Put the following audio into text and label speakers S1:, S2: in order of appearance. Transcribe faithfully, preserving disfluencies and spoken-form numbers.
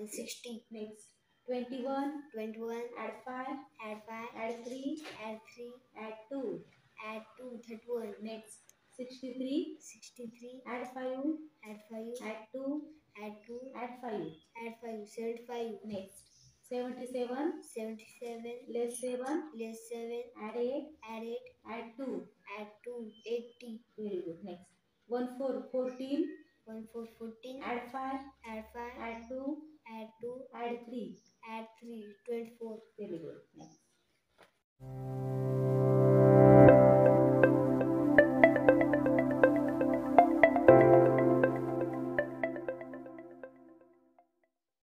S1: sixty.
S2: Next. twenty-one.
S1: twenty-one.
S2: Add five.
S1: Add five.
S2: Add three.
S1: Add three.
S2: Add two.
S1: Add two. thirty-one.
S2: Next. sixty-three.
S1: sixty-three.
S2: Add five.
S1: Add five.
S2: Add two.
S1: Add two.
S2: Add five.
S1: Add five. seventy-five.
S2: Next. seventy-seven.
S1: seventy-seven.
S2: Less seven.
S1: Less seven.
S2: Add eight.
S1: Add eight.
S2: Add two.
S1: Add two. eighty.
S2: Very good. Next. one four. fourteen.
S1: one four. fourteen.
S2: Add five.
S1: Add five.
S2: Add two.
S1: Add two.